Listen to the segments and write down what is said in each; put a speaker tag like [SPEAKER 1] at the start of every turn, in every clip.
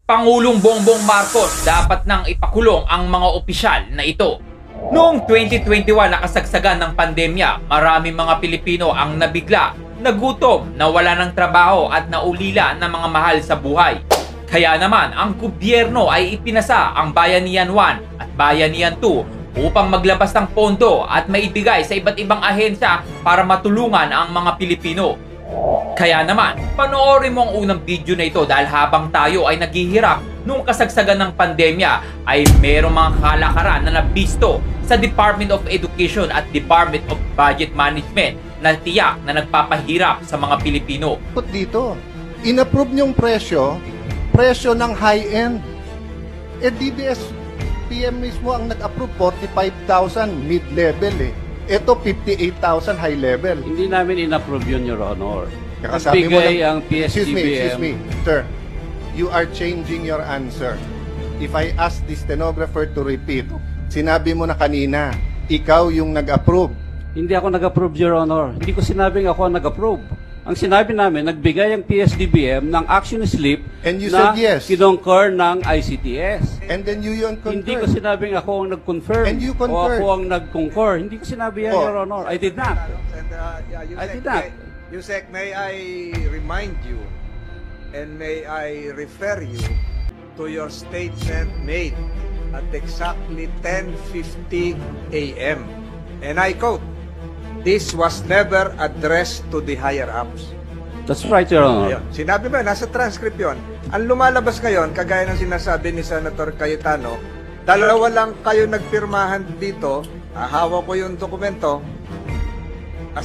[SPEAKER 1] Pangulong Bongbong Marcos dapat nang ipakulong ang mga opisyal na ito. Noong 2021 nakasagsagan ng pandemya, maraming mga Pilipino ang nabigla, nagutom, nawala ng trabaho at naulila ng mga mahal sa buhay. Kaya naman ang gobyerno ay ipinasa ang Bayanihan 1 at Bayanihan 2 upang maglabas ng pondo at maibigay sa iba't ibang ahensya para matulungan ang mga Pilipino. Kaya naman, panoorin mo ang unang video na ito dahil habang tayo ay naghihirap nung kasagsagan ng pandemya ay merong mga kalakaran na nabisto sa Department of Education at Department of Budget Management na tiyak na nagpapahirap sa mga Pilipino.
[SPEAKER 2] Dito, in-approve niyong presyo ng high-end. DBS PM mismo ang nag-approve 45,000 mid-level Ito 58,000 high level.
[SPEAKER 3] Hindi namin in-approve yun, Your Honor.
[SPEAKER 2] Kakasabi mo
[SPEAKER 3] Nagbigay ang
[SPEAKER 2] excuse
[SPEAKER 3] PSDBM.
[SPEAKER 2] me, sir. You are changing your answer. If I ask the stenographer to repeat, sinabi mo na kanina, ikaw yung nag-approve.
[SPEAKER 3] Hindi ako nag-approve, Your Honor. Hindi ko sinabing ako ang nag-approve. Ang sinabi namin, nagbigay ang PSDBM ng action slip
[SPEAKER 2] And you
[SPEAKER 3] na
[SPEAKER 2] said yes.
[SPEAKER 3] kinongker ng ICTS.
[SPEAKER 2] And then you yung
[SPEAKER 3] Hindi ko
[SPEAKER 2] concur.
[SPEAKER 3] sinabing ako ang nag-confirm
[SPEAKER 2] And you
[SPEAKER 3] o
[SPEAKER 2] concurred.
[SPEAKER 3] ako ang nag-concur. Hindi ko sinabi yan,
[SPEAKER 2] Oh.
[SPEAKER 3] Your Honor. I did not.
[SPEAKER 4] And,
[SPEAKER 3] I did not.
[SPEAKER 4] Yusek, may I remind you and may I refer you to your statement made at exactly 10:50 a.m. And I quote, "This was never addressed to the higher-ups."
[SPEAKER 3] That's right, Your Honor.
[SPEAKER 4] Ayun. Sinabi ba, nasa transcript yun. Ang lumalabas ngayon, kagaya ng sinasabi ni Senator Cayetano, dalawa lang kayo nagpirmahan dito, hawak ko yung dokumento, a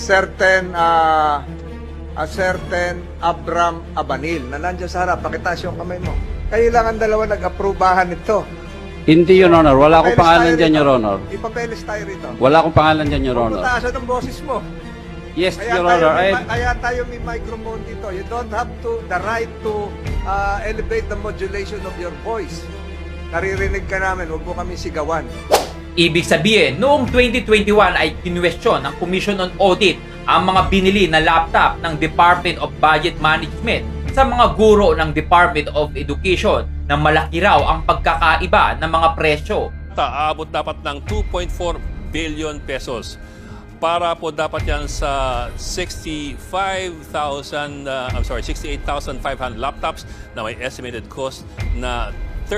[SPEAKER 4] certain Abram Abanil na nandiyan sa harap, pakitaas yung kamay mo. Kayo lang ang dalawa nag-approbahan nito.
[SPEAKER 3] Hindi, Your Honor. Wala akong
[SPEAKER 4] Papeles
[SPEAKER 3] pangalan
[SPEAKER 4] tayo
[SPEAKER 3] dyan,
[SPEAKER 4] rito.
[SPEAKER 3] Your Honor.
[SPEAKER 4] Ipapeles tayo rito.
[SPEAKER 3] Wala akong pangalan dyan, Your Honor.
[SPEAKER 4] Pagputaasan ng boses mo.
[SPEAKER 3] Yes,
[SPEAKER 4] Kaya
[SPEAKER 3] Your Honor.
[SPEAKER 4] kaya tayo may microphone dito. You don't have the right to elevate the modulation of your voice. Naririnig ka namin, huwag mo kami sigawan.
[SPEAKER 1] Ibig sabihin, noong 2021 ay kinwestiyon ng Commission on Audit ang mga binili na laptop ng Department of Budget Management sa mga guro ng Department of Education na malaki raw ang pagkakaiba ng mga presyo.
[SPEAKER 5] Aabot dapat ng 2.4 billion pesos. Para po dapat yan sa 68,500 laptops na may estimated cost na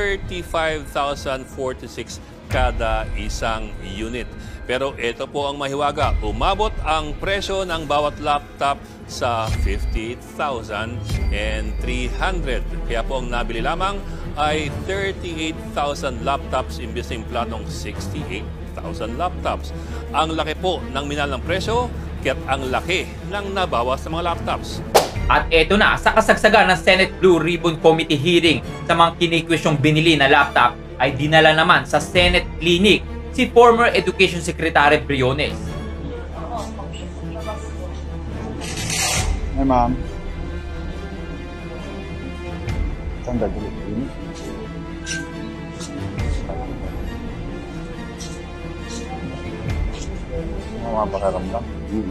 [SPEAKER 5] 35,046 kada isang unit. Pero ito po ang mahiwaga. Umabot ang presyo ng bawat laptop sa 58,300. Kaya po ang nabili lamang ay 38,000 laptops imbes ng platong 68,000 laptops. Ang laki po ng minal ng presyo, kaya't ang laki ng nabawas sa mga laptops.
[SPEAKER 1] At eto na, sa kasagsagan ng Senate Blue Ribbon Committee hearing sa mga kinikwestyong binili na laptop, ay dinala naman sa Senate Clinic si former Education Secretary Briones.
[SPEAKER 6] Hey, ma'am. Saan gagawin? Mga pakaramdam.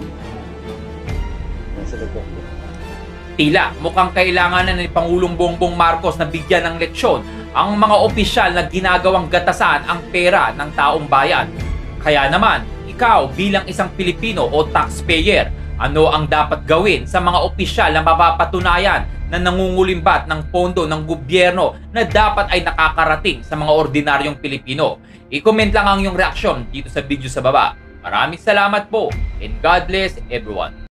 [SPEAKER 1] Tila mukhang kailangan na ni Pangulong Bongbong Marcos na bigyan ng leksyon ang mga opisyal na ginagawang gatasan ang pera ng taong bayan. Kaya naman, ikaw bilang isang Pilipino o taxpayer, ano ang dapat gawin sa mga opisyal na mapapatunayan na nangungulimbat ng pondo ng gobyerno na dapat ay nakakarating sa mga ordinaryong Pilipino? I-comment lang ang iyong reaksyon dito sa video sa baba. Maraming salamat po and God bless everyone.